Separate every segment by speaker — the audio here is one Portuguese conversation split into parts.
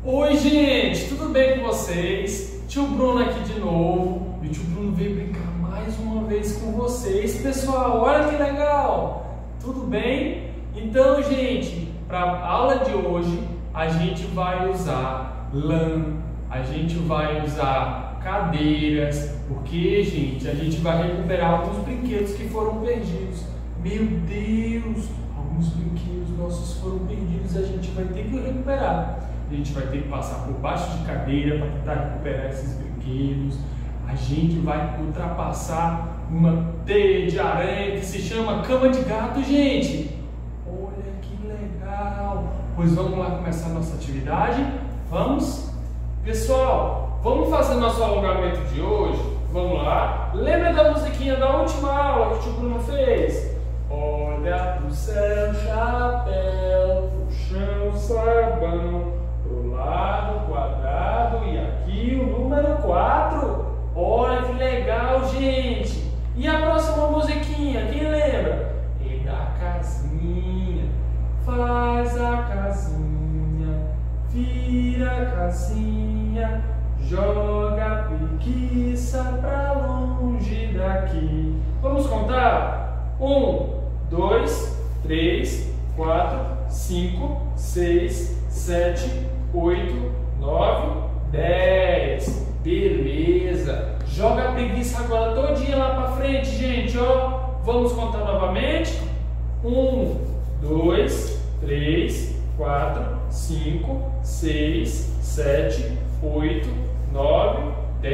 Speaker 1: Oi gente, tudo bem com vocês? Tio Bruno aqui de novo e o tio Bruno veio brincar mais uma vez com vocês. Pessoal, olha que legal! Tudo bem? Então gente, para a aula de hoje a gente vai usar lã, a gente vai usar cadeiras, porque gente, a gente vai recuperar alguns brinquedos que foram perdidos. Meu Deus, alguns brinquedos nossos foram perdidos, a gente vai ter que recuperar. A gente vai ter que passar por baixo de cadeira para tentar recuperar esses brinquedos. A gente vai ultrapassar uma teia de aranha que se chama cama de gato, gente. Olha que legal! Pois vamos lá começar a nossa atividade? Vamos? Pessoal, vamos fazer nosso alongamento de hoje? Vamos lá? Lembra da musiquinha da última aula que o tio Bruno fez? Olha pro céu, chapéu, pro chão, sabão, pro lado, quadrado e aqui o número 4. Olha que legal, gente! E a próxima musiquinha, quem lembra? É da casinha, faz a casinha, vira a casinha, joga a preguiça pra longe daqui. Vamos contar? 1, 2, 3, 4, 5, 6, 7, 8, 9, 10. Beleza. Joga a preguiça agora todinha lá pra frente, gente, ó. Vamos contar novamente. 1, 2, 3, 4, 5, 6, 7, 8, 9,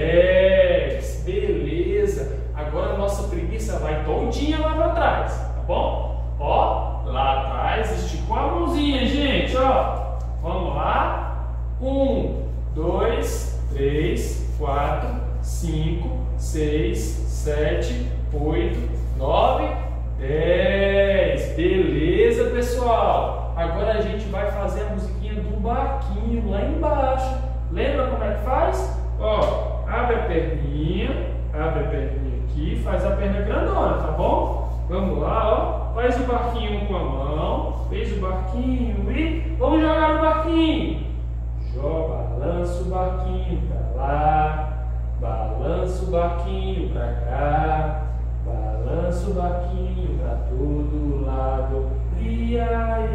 Speaker 1: 10. Beleza. Agora a nossa preguiça vai todinha lá pra trás, tá bom? Ó, lá atrás, esticou a mãozinha, gente, ó. Vamos lá. 1, 2, 3, 4, 5, 6, 7, 8, 9, 10. Beleza, pessoal? Agora a gente vai fazer a musiquinha do barquinho lá embaixo. Lembra como é que faz? Ó, abre a perninha aqui, faz a perna grandona, tá bom? Vamos lá, ó. Faz o barquinho com a mão, fez o barquinho e vamos jogar no barquinho. Balança o barquinho pra lá, balança o barquinho pra cá, balança o barquinho pra todo lado, ia,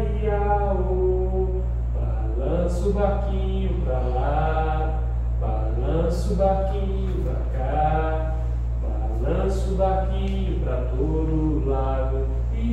Speaker 1: o. Balança o barquinho pra lá, balança o barquinho pra cá, balança o barquinho pra todo lado,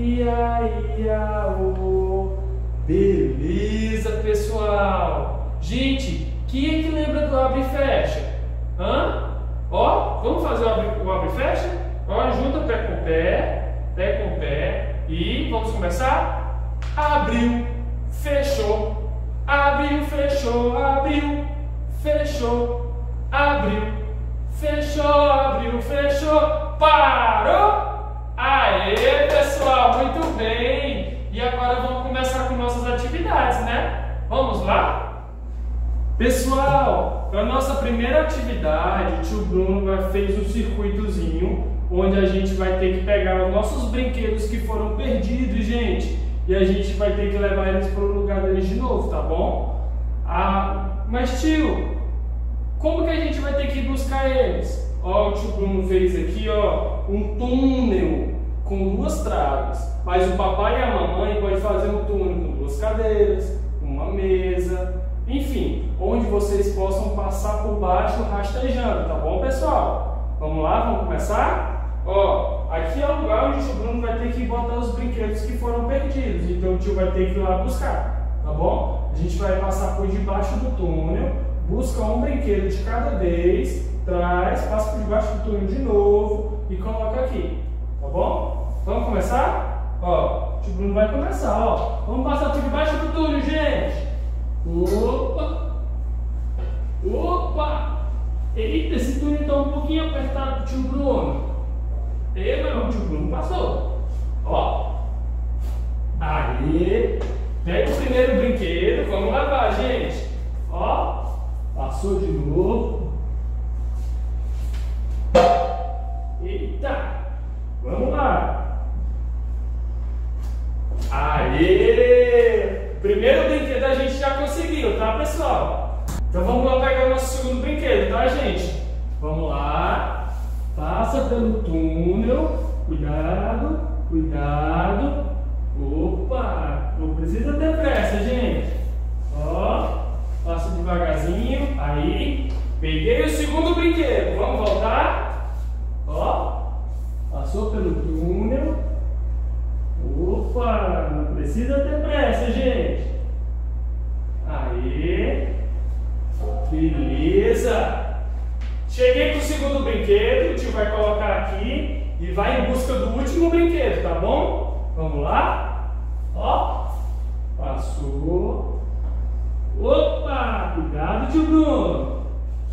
Speaker 1: ia, o. Beleza, pessoal! Gente, quem é que lembra do abre e fecha? Hã? Ó, vamos fazer o abre e fecha? Ó, junta pé com pé e vamos começar? Abriu, fechou, abriu, fechou, abriu, fechou, abriu, fechou, abriu, fechou, parou! Aê, pessoal, muito bem! E agora vamos começar com nossas atividades, né? Vamos lá? Pessoal, para nossa primeira atividade, o tio Bruno fez um circuitozinho onde a gente vai ter que pegar os nossos brinquedos que foram perdidos, gente, e a gente vai ter que levar eles para o lugar deles de novo, tá bom? Mas tio, como que a gente vai ter que buscar eles? Ó, o tio Bruno fez aqui, ó, um túnel com 2 traves, mas o papai e a mamãe podem fazer um túnel com 2 cadeiras, uma mesa, enfim, onde vocês possam passar por baixo rastejando, tá bom, pessoal? Vamos lá, vamos começar? Ó, aqui é o lugar onde o tio Bruno vai ter que botar os brinquedos que foram perdidos, então o tio vai ter que ir lá buscar, tá bom? A gente vai passar por debaixo do túnel, busca um brinquedo de cada vez, traz, passa por debaixo do túnel de novo e coloca aqui, tá bom? Vamos começar? Ó, o tio Bruno vai começar, ó. Vamos passar por debaixo do túnel, gente. Opa! Opa! Eita, esse túnel está um pouquinho apertado pro tio Bruno. Mas o tio Bruno passou. Ó. Aí. Pega o primeiro brinquedo. Vamos lavar, gente. Ó. Passou de novo. Eita. Vamos lá. Aê! Primeiro brinquedo a gente já conseguiu, tá, pessoal? pelo túnel. Cuidado, cuidado. Opa, não precisa ter pressa, gente. Ó, passa devagarzinho. Aí, peguei o segundo brinquedo. Vamos voltar. Ó, passou pelo túnel. Opa, não precisa ter pressa, gente. Aí, beleza. Cheguei com o segundo brinquedo. O tio vai colocar aqui e vai em busca do último brinquedo, tá bom? Vamos lá? Ó, passou. Opa, cuidado, tio Bruno.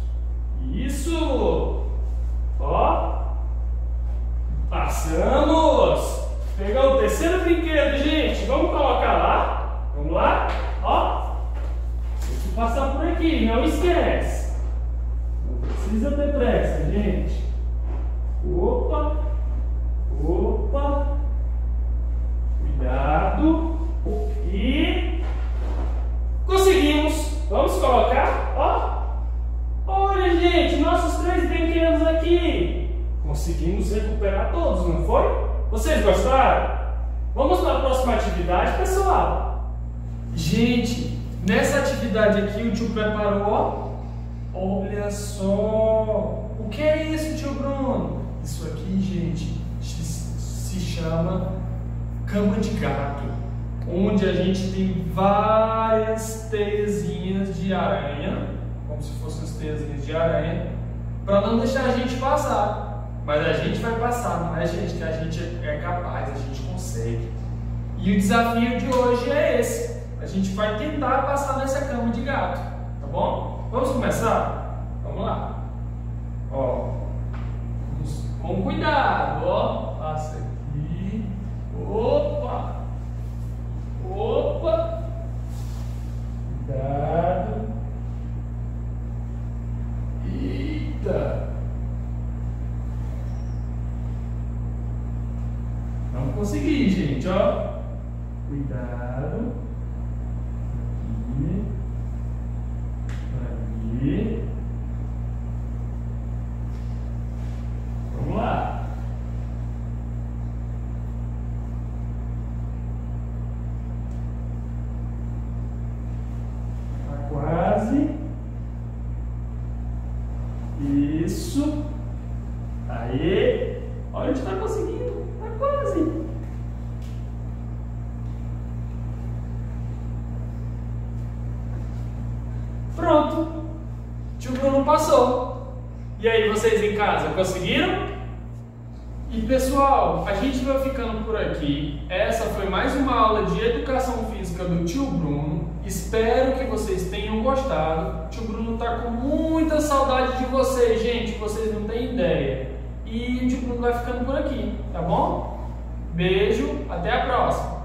Speaker 1: Isso. Ó, passamos. Pegar o terceiro brinquedo, gente. Vamos colocar lá. Vamos lá? Ó, tem que passar por aqui, não esquece. Não precisa ter pressa, gente. Opa, opa. Cuidado. E conseguimos. Vamos colocar, ó. Olha, gente, nossos 3 brinquedos aqui. Conseguimos recuperar todos, não foi? Vocês gostaram? Vamos para a próxima atividade, pessoal. Gente, nessa atividade aqui o tio preparou. Olha só. O que é isso, tio Bruno? Isso aqui, gente, se chama cama de gato, onde a gente tem várias teiazinhas de aranha, como se fossem as teiazinhas de aranha, para não deixar a gente passar. Mas a gente vai passar, não é, gente? Que a gente é capaz, a gente consegue. E o desafio de hoje é esse. A gente vai tentar passar nessa cama de gato, tá bom? Vamos começar? Vamos lá. Ó, com cuidado, ó. Passa aqui. Opa! Opa! Cuidado. Eita! Vamos conseguir, gente, ó. Cuidado. Aqui. Aqui. Vamos lá. Tá quase. Isso. Aê. Olha, a gente tá conseguindo. Tá quase. Pronto. Tio Bruno passou. E aí, vocês em casa, conseguiram? E pessoal, a gente vai ficando por aqui. Essa foi mais uma aula de educação física do tio Bruno. Espero que vocês tenham gostado. O tio Bruno tá com muita saudade de vocês, gente. Vocês não têm ideia. E o tio Bruno vai ficando por aqui, tá bom? Beijo, até a próxima.